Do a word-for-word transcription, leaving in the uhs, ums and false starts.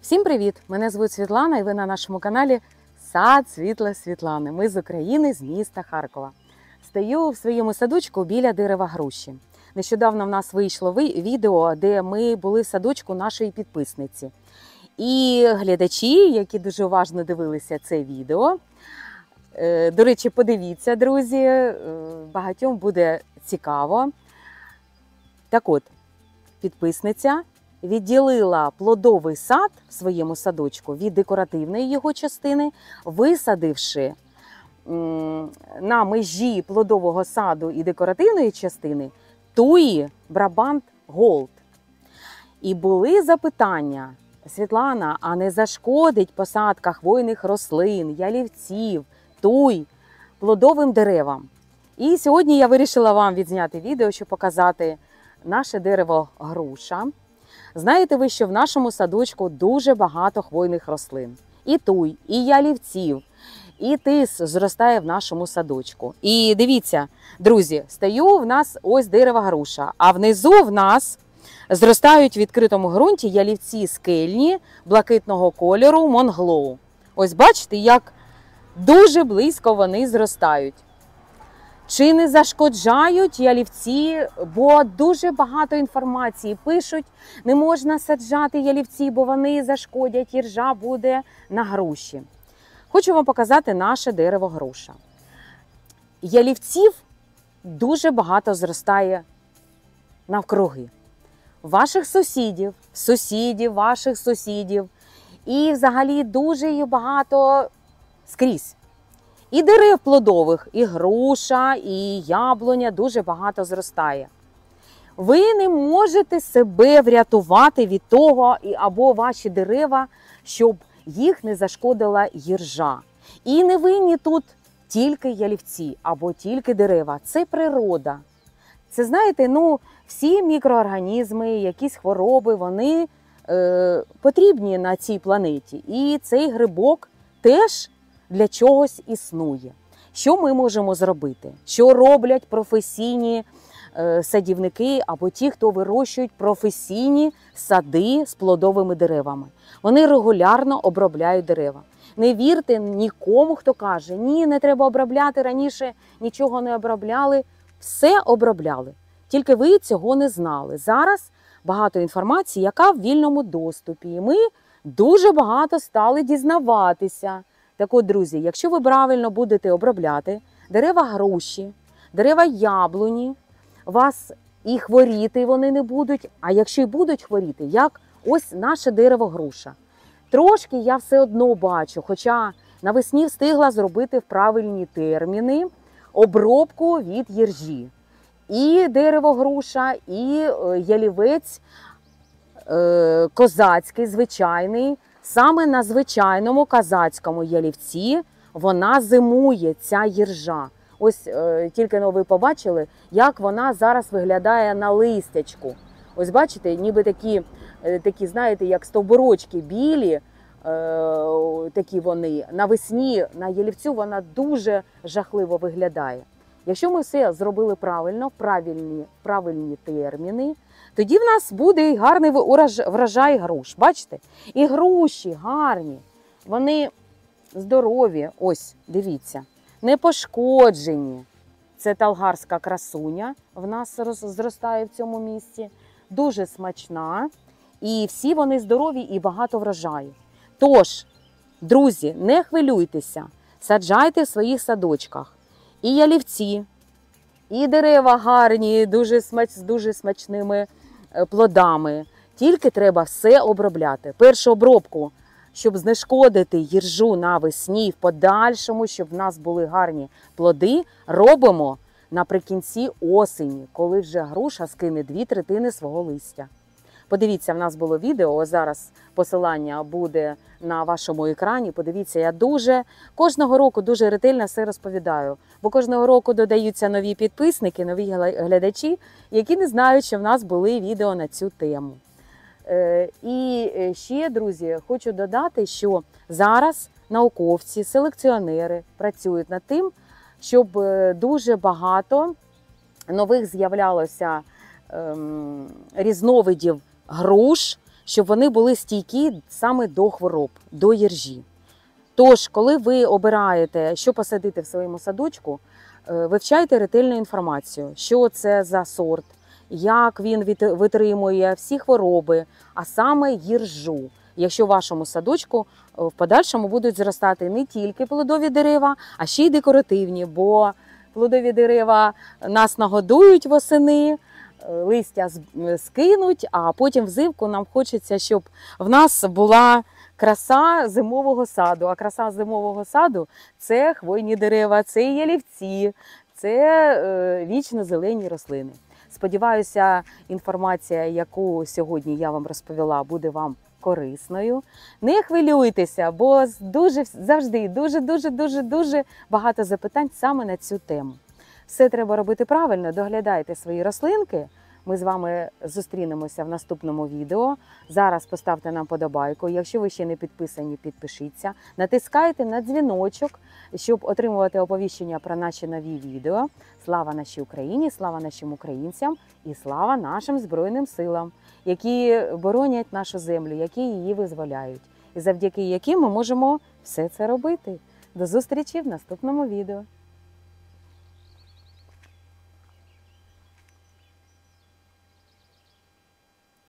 Всім привіт! Мене звуть Світлана і ви на нашому каналі Сад Світла Світлани. Ми з України, з міста Харкова. Стою в своєму садочку біля дерева груші. Нещодавно в нас вийшло відео, де ми були в садочку нашої підписниці. І глядачі, які дуже уважно дивилися це відео, до речі, подивіться, друзі, багатьом буде цікаво. Так от, підписниця відділила плодовий сад в своєму садочку від декоративної його частини, висадивши на межі плодового саду і декоративної частини туї Брабант Голд. І були запитання: Світлана, а не зашкодить посадка хвойних рослин, ялівців, туй плодовим деревам? І сьогодні я вирішила вам відзняти відео, щоб показати наше дерево груша. Знаєте ви, що в нашому садочку дуже багато хвойних рослин. І туй, і ялівців, і тис зростає в нашому садочку. І дивіться, друзі, стою, в нас ось дерево груша, а внизу в нас зростають в відкритому ґрунті ялівці скельні блакитного кольору Монглоу. Ось бачите, як дуже близько вони зростають. Чи не зашкоджають ялівці, бо дуже багато інформації пишуть, не можна саджати ялівці, бо вони зашкодять, і ржа буде на груші. Хочу вам показати наше дерево груша. Ялівців дуже багато зростає навкруги. Ваших сусідів, сусідів, ваших сусідів. І взагалі дуже їх багато скрізь. І дерев плодових, і груша, і яблуня дуже багато зростає. Ви не можете себе врятувати від того, або ваші дерева, щоб їх не зашкодила іржа. І не винні тут тільки ялівці або тільки дерева. Це природа. Це, знаєте, ну, всі мікроорганізми, якісь хвороби, вони е, потрібні на цій планеті. І цей грибок теж для чогось існує. Що ми можемо зробити? Що роблять професійні е, садівники або ті, хто вирощують професійні сади з плодовими деревами? Вони регулярно обробляють дерева. Не вірте нікому, хто каже, ні, не треба обробляти, раніше нічого не обробляли. Все обробляли. Тільки ви цього не знали. Зараз багато інформації, яка в вільному доступі. І ми дуже багато стали дізнаватися. Так от, друзі, якщо ви правильно будете обробляти дерева груші, дерева яблуні, вас і хворіти вони не будуть, а якщо й будуть хворіти, як ось наше дерево груша. Трошки я все одно бачу, хоча навесні встигла зробити в правильні терміни обробку від іржі. І дерево груша, і ялівець козацький, звичайний. Саме на звичайному козацькому ялівці вона зимує, ця іржа. Ось е, тільки но ви побачили, як вона зараз виглядає на листячку. Ось бачите, ніби такі, е, такі знаєте, як стовбурочки білі, е, такі вони. Навесні на ялівцю вона дуже жахливо виглядає. Якщо ми все зробили правильно, правильні, правильні терміни, тоді в нас буде і гарний врожай груш. Бачите? І груші гарні, вони здорові, ось, дивіться, не пошкоджені. Це талгарська красуня в нас зростає в цьому місці. Дуже смачна. І всі вони здорові і багато врожаю. Тож, друзі, не хвилюйтеся, саджайте в своїх садочках і ялівці, і дерева гарні, дуже смач, з дуже смачними плодами. Тільки треба все обробляти. Першу обробку, щоб знешкодити іржу навесні, в подальшому, щоб в нас були гарні плоди, робимо наприкінці осені, коли вже груша скине дві третини свого листя. Подивіться, в нас було відео, ось зараз посилання буде на вашому екрані. Подивіться, я дуже, кожного року дуже ретельно все розповідаю. Бо кожного року додаються нові підписники, нові глядачі, які не знають, що в нас були відео на цю тему. І ще, друзі, хочу додати, що зараз науковці, селекціонери працюють над тим, щоб дуже багато нових з'являлося ем, різновидів груш, щоб вони були стійкі саме до хвороб, до єржі. Тож, коли ви обираєте, що посадити в своєму садочку, вивчайте ретельну інформацію, що це за сорт, як він витримує всі хвороби, а саме їржу. Якщо в вашому садочку в подальшому будуть зростати не тільки плодові дерева, а ще й декоративні, бо плодові дерева нас нагодують восени, листя скинуть, а потім взимку нам хочеться, щоб в нас була краса зимового саду. А краса зимового саду – це хвойні дерева, це ялівці, це вічно зелені рослини. Сподіваюся, інформація, яку сьогодні я вам розповіла, буде вам корисною. Не хвилюйтеся, бо дуже, завжди дуже-дуже-дуже-дуже багато запитань саме на цю тему. Все треба робити правильно, доглядайте свої рослинки. Ми з вами зустрінемося в наступному відео. Зараз поставте нам подобайку. Якщо ви ще не підписані, підпишіться. Натискайте на дзвіночок, щоб отримувати оповіщення про наші нові відео. Слава нашій Україні, слава нашим українцям і слава нашим Збройним силам, які боронять нашу землю, які її визволяють. І завдяки яким ми можемо все це робити. До зустрічі в наступному відео.